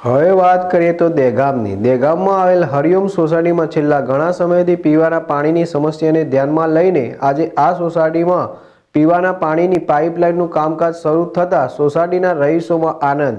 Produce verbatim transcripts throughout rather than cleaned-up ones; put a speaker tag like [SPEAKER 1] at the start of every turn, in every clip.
[SPEAKER 1] હવે વાત કરીએ તો દહેગામની દહેગામમાં આવેલ હરિઓમ સોસાયટીમાં છેલ્લા ઘણા સમયથી પીવાના પાણીની સમસ્યાને ધ્યાનમાં લઈને આજે આ સોસાયટીમાં પીવાના પાણીની પાઇપલાઇનનું કામકાજ શરૂ થતાં સોસાયટીના રહીશોમાં આનંદ।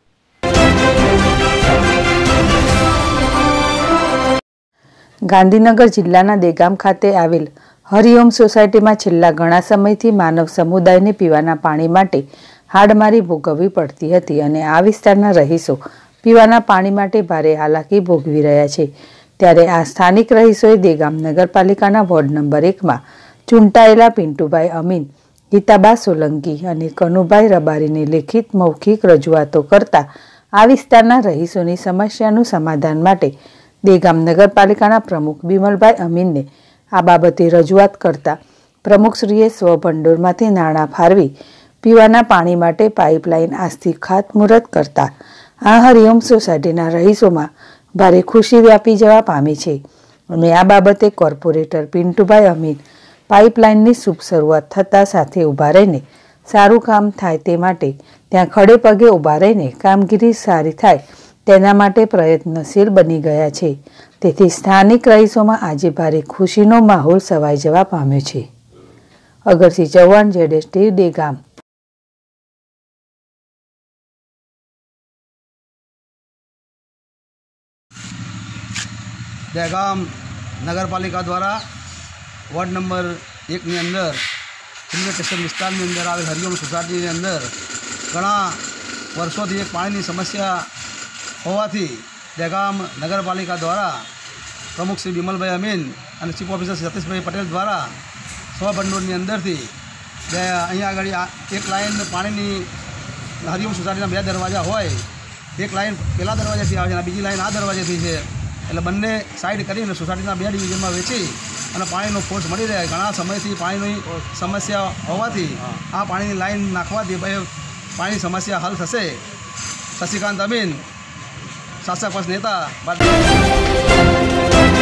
[SPEAKER 2] ગાંધીનગર જિલ્લાના દહેગામ ખાતે આવેલ હરિઓમ સોસાયટીમાં છેલ્લા ઘણા સમયથી માનવ સમુદાયને પીવાના પાણી માટે હાડમારી ભોગવવી પડતી હતી અને આ વિસ્તારના રહીશો પીવાના પાણી માટે ભારે હાલાકી ભોગવી રહ્યા છે। ત્યારે આ સ્થાનિક રહીશોએ દહેગામ નગરપાલિકાના વોર્ડ નંબર એકમાં ચૂંટાયેલા પિન્ટુભાઈ અમીન, ગીતાબા સોલંકી અને કનુભાઈ રબારીને લેખિત મૌખિક રજૂઆતો કરતા આ વિસ્તારના રહીશોની સમસ્યાનું સમાધાન માટે દહેગામ નગરપાલિકાના પ્રમુખ બિમલભાઈ અમીનને આ બાબતે રજૂઆત કરતા પ્રમુખશ્રીએ સ્વભંડોળમાંથી નાણાં ફાળવી પીવાના પાણી માટે પાઇપલાઇન આજથી ખાતમુહૂર્ત કરતા આ હરિઓમ સોસાયટીના રહીશોમાં ભારે ખુશી વ્યાપી જવા પામી છે અને આ બાબતે કોર્પોરેટર પિન્ટુભાઈ અમીન પાઇપલાઇનની શુભ શરૂઆત થતાં સાથે ઊભા રહીને સારું કામ થાય તે માટે ત્યાં ખડે પગે ઊભા રહીને કામગીરી સારી થાય તેના માટે પ્રયત્નશીલ બની ગયા છે। તેથી સ્થાનિક રહીશોમાં આજે ભારે ખુશીનો માહોલ છવાઈ જવા પામ્યો છે। અગરસિંહ ચૌહાણ, જેડેશ ટીવી, દહેગામ।
[SPEAKER 3] दहेगाम नगरपालिका द्वारा वार्ड नंबर एक ની અંદર રેલવે સ્ટેશન વિસ્તારની અંદર આવેલ હરિઓમ સોસાયટીની અંદર ઘણા વર્ષોથી એક પાણીની સમસ્યા હોવાથી દહેગામ નગરપાલિકા દ્વારા પ્રમુખ શ્રી બિમલભાઈ અમીન અને ચીફ ઓફિસર શ્રી સતીશભાઈ પટેલ દ્વારા સ્વભંડોળની અંદરથી બે અહીંયા આગળ એક લાઈન પાણીની હરિઓમ સોસાયટીના બે દરવાજા હોય, એક લાઈન પહેલા દરવાજાથી આવે છે અને બીજી લાઈન આ દરવાજાથી છે, એટલે બંને સાઈડ કરીને સોસાયટીના બે ડિવિઝનમાં વેચી અને પાણીનો ફોર્સ મળી રહે। ઘણા સમયથી પાણીની સમસ્યા હોવાથી આ પાણીની લાઈન નાખવાથી ભાઈ પાણીની સમસ્યા હલ થશે। શશિકાંત અમીન, શાસક પક્ષ નેતા।